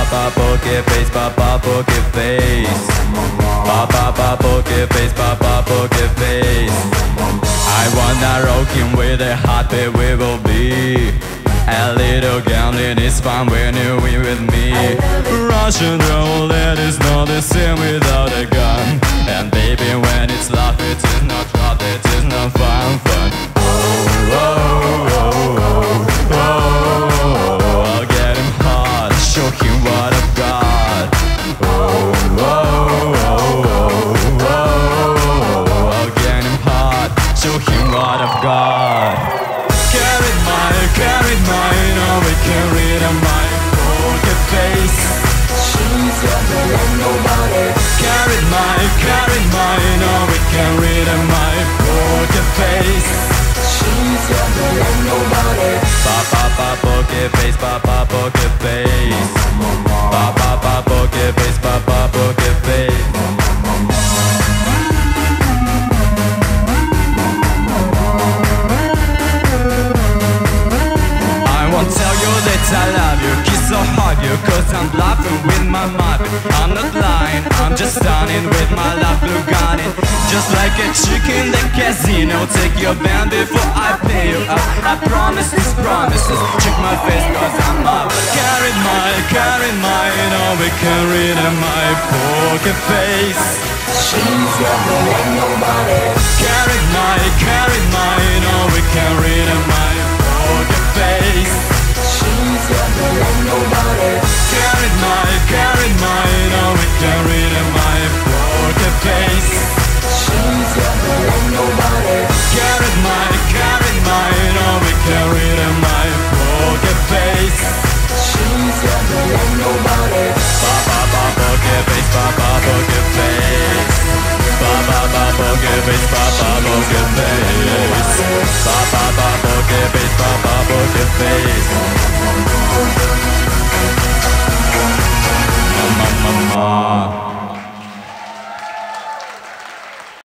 ba poker face, ba poker face. Ba poker face, ba poker face. I wanna rockin' with a heartbeat we will be. A little gambling is fun when you're with me. Russian roulette is not the same without a gun. And baby, when it's love, it is not love, it is not fun. Oh, oh, oh, oh, oh. I'll get him hard, show him what I've got. Oh, oh, oh, oh, oh. I'll get him hard, show him what I've got. Carried mine, oh, we can read on my poker face. She's younger than nobody. Carried mine, oh, we can read on my poker face. She's younger than nobody. Ba poker face, ba poker face. Ba poker face, ba poker face. I love you, kiss or hug you, cause I'm laughing with my mother. I'm not lying, I'm just stunning with my love Lugani. Just like a chick in the casino, take your band before I pay you up. I promise these promises, check my face cause I'm up. Carried mine, oh, we can read in my poker face. She's younger than nobody. Carried mine, oh, we can read in my poker face. She's younger than nobody. Carried mine, oh, we can read in my poker face. She's younger than nobody. Carried mine, oh, we can read in my poker face. She's younger than nobody. Ba poker face, ba poker face. Ba poker face, ba poker face. Ba poker face.